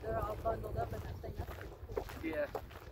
they're all bundled up in that thing. That's pretty cool. Yeah.